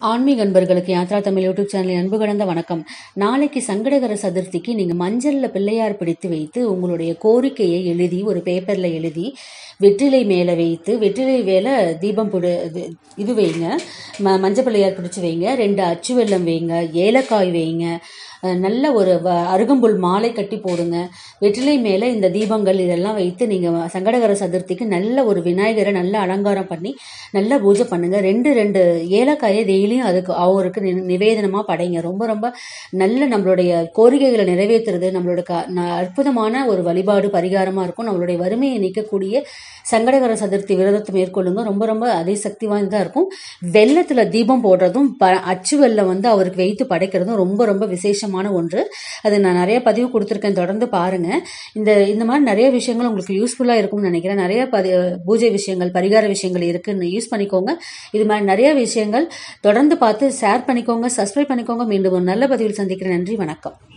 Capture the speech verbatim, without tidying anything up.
ஆன்மீக அன்பர்களுக்கு யாத்ரா தமிழ் யூடியூப் சேனலில் அன்பு கடந்த வணக்கம். நாளைக்கு சங்கடகர சதுர்த்திக்கு நீங்கள் மஞ்சளில் பிள்ளையார் பிடித்து வைத்து உங்களுடைய கோரிக்கையை எழுதி ஒரு பேப்பரில் எழுதி வெற்றிலை மேலே வைத்து வெற்றிலை மேலே தீபம் பிடி இது வைங்க, ம மஞ்சள் பிள்ளையார் பிடிச்சி வைங்க, ரெண்டு அச்சு வெல்லம் வைங்க, ஏலக்காய் வைங்க, நல்ல ஒரு அருகம்புல் மாலை கட்டி போடுங்க. வெற்றிலை மேலே இந்த தீபங்கள் இதெல்லாம் வைத்து நீங்கள் சங்கடகர சதுர்த்திக்கு நல்ல ஒரு விநாயகரை நல்ல அலங்காரம் பண்ணி நல்ல பூஜை பண்ணுங்க. ரெண்டு ரெண்டு ஏலக்காயை டெய்லியும் அதுக்கு அவருக்கு நிவேதனமாக படைங்க. ரொம்ப ரொம்ப நல்ல நம்மளுடைய கோரிக்கைகளை நிறைவேற்றுறது நம்மளோட க அற்புதமான ஒரு வழிபாடு பரிகாரமாக இருக்கும். நம்மளுடைய வறுமையை நீக்கக்கூடிய சங்கடகர சதுர்த்தி விரதத்தை மேற்கொள்ளுங்க. ரொம்ப ரொம்ப அதே சக்தி வாய்ந்ததாக இருக்கும். வெள்ளத்தில் தீபம் போடுறதும் ப அச்சு வெல்லம் வந்து அவருக்கு வைத்து படைக்கிறதும் ரொம்ப ரொம்ப விசேஷமான ஒன்று. அது நான் நிறைய பதிவு கொடுத்துருக்கேன், தொடர்ந்து பாருங்க. இந்த இந்த மாதிரி நிறைய விஷயங்கள் உங்களுக்கு யூஸ்ஃபுல்லாக இருக்கும்னு நினைக்கிறேன். நிறைய பதி பூஜை விஷயங்கள் பரிகார விஷயங்கள் இருக்குன்னு யூஸ் பண்ணிக்கோங்க. இது மாதிரி நிறைய விஷயங்கள் தொடர்ந்து பார்த்து ஷேர் பண்ணிக்கோங்க, சப்ஸ்கிரைப் பண்ணிக்கோங்க. மீண்டும் ஒரு நல்ல பதிவில் சந்திக்கிறேன். நன்றி, வணக்கம்.